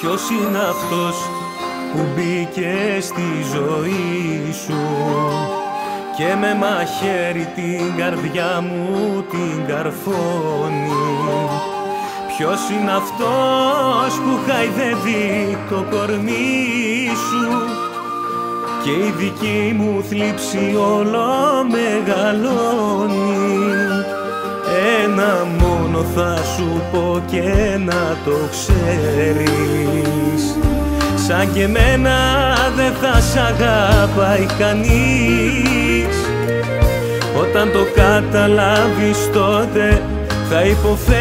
Ποιος είναι αυτός που μπήκε στη ζωή σου και με μαχαίρι την καρδιά μου την καρφώνει? Ποιος είναι αυτός που χαϊδεύει το κορμί σου και η δική μου θλίψη όλο μεγαλώνει? Ένα μόνο θα σου πω και να το ξέρεις, σαν και εμένα δεν θα σ' αγαπάει κανείς. Όταν το καταλάβεις τότε θα υποφέρεις,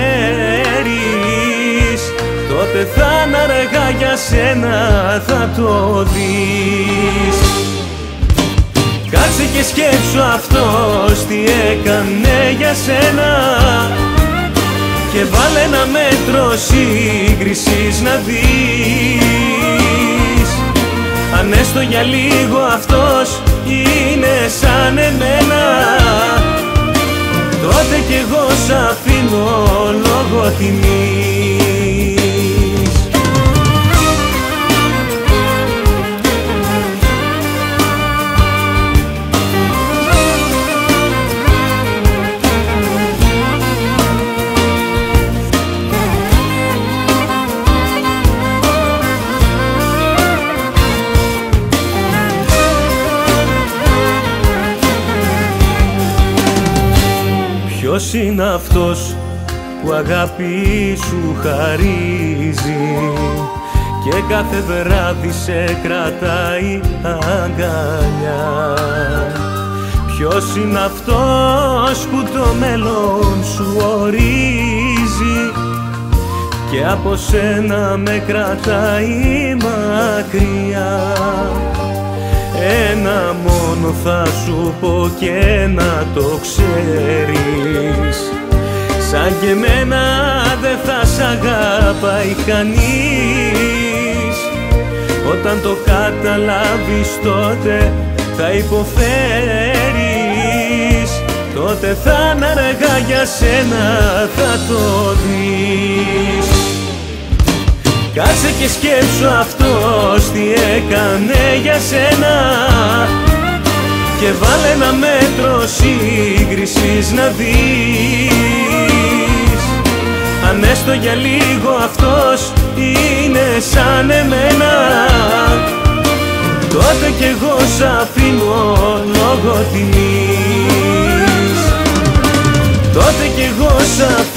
τότε θα είναι αργά για σένα, θα το δεις. Κάτσε και σκέψου αυτός τι έκανε για σένα και βάλε ένα μέτρο σύγκρισης να δεις. Αν έστω για λίγο αυτός είναι σαν εμένα, τότε κι εγώ σ' αφήνω λόγω τιμής. Ποιος είναι αυτός που αγάπη σου χαρίζει και κάθε βράδυ σε κρατάει αγκαλιά? Ποιος είναι αυτός που το μέλλον σου ορίζει και από σένα με κρατάει μακριά? Ένα μόνο θα σου πω και να το ξέρεις, σαν και εμένα δεν θα σ' αγαπάει κανείς. Όταν το καταλάβεις τότε θα υποφέρεις, τότε θα είναι αργά για σένα, θα το δεις. Κάτσε και σκέψου αυτός τι έκανε για σένα και βάλε ένα μέτρο σύγκρισης να δεις. Αν έστω για λίγο αυτός είναι σαν εμένα, τότε κι εγώ σ' αφήνω λόγω τιμής. Τότε κι εγώ σ' αφήνω